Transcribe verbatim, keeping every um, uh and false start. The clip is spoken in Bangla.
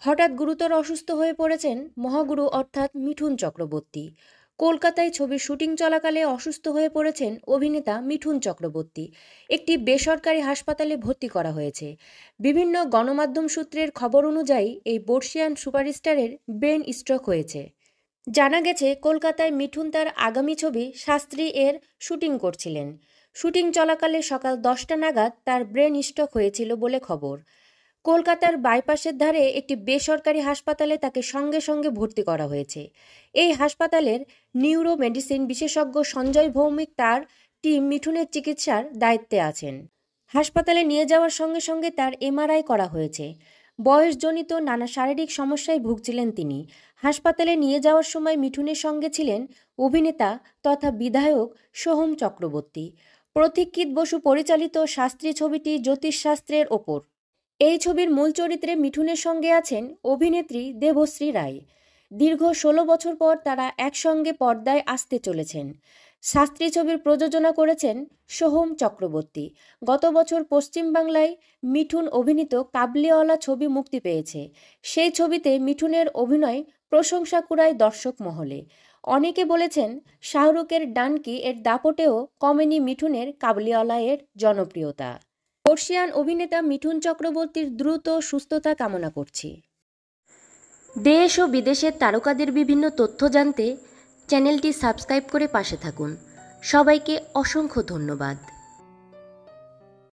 হঠাৎ গুরুতর অসুস্থ হয়ে পড়েছেন মহাগুরু অর্থাৎ মিঠুন চক্রবর্তী। কলকাতায় ছবির শুটিং চলাকালে অসুস্থ হয়ে পড়েছেন অভিনেতা মিঠুন চক্রবর্তী। একটি বেসরকারি হাসপাতালে ভর্তি করা হয়েছে। বিভিন্ন গণমাধ্যম সূত্রের খবর অনুযায়ী এই বর্ষিয়ান সুপারস্টারের ব্রেন স্ট্রোক হয়েছে। জানা গেছে কলকাতায় মিঠুন তার আগামী ছবি শাস্ত্রী এর শুটিং করছিলেন। শুটিং চলাকালে সকাল দশটা নাগাদ তার ব্রেন স্ট্রোক হয়েছিল বলে খবর। কলকাতার বাইপাসের ধারে একটি বেসরকারি হাসপাতালে তাকে সঙ্গে সঙ্গে ভর্তি করা হয়েছে। এই হাসপাতালের নিউরো মেডিসিন বিশেষজ্ঞ সঞ্জয় ভৌমিক তার টিম মিঠুনের চিকিৎসার দায়িত্বে আছেন। হাসপাতালে নিয়ে যাওয়ার সঙ্গে সঙ্গে তার এমআরআই করা হয়েছে। বয়সজনিত নানা শারীরিক সমস্যায় ভুগছিলেন তিনি। হাসপাতালে নিয়ে যাওয়ার সময় মিঠুনের সঙ্গে ছিলেন অভিনেতা তথা বিধায়ক সোহম চক্রবর্তী। প্রতীক্ষিত বসু পরিচালিত শাস্ত্রী ছবিটি জ্যোতিষশাস্ত্রের ওপর। এই ছবির মূল চরিত্রে মিঠুনের সঙ্গে আছেন অভিনেত্রী দেবশ্রী রায়। দীর্ঘ ষোলো বছর পর তারা একসঙ্গে পর্দায় আসতে চলেছেন। শাস্ত্রী ছবির প্রযোজনা করেছেন সোহম চক্রবর্তী। গত বছর পশ্চিমবাংলায় মিঠুন অভিনীত কাবলিওয়ালা ছবি মুক্তি পেয়েছে। সেই ছবিতে মিঠুনের অভিনয় প্রশংসা কুড়ায় দর্শক মহলে। অনেকে বলেছেন শাহরুখের ডানকি এর দাপটেও কমেনি মিঠুনের কাবলিওয়ালা এর জনপ্রিয়তা। বর্ষিয়ান অভিনেতা মিঠুন চক্রবর্তীর দ্রুত সুস্থতা কামনা করছি। দেশ ও বিদেশের তারকাদের বিভিন্ন তথ্য জানতে চ্যানেলটি সাবস্ক্রাইব করে পাশে থাকুন। সবাইকে অসংখ্য ধন্যবাদ।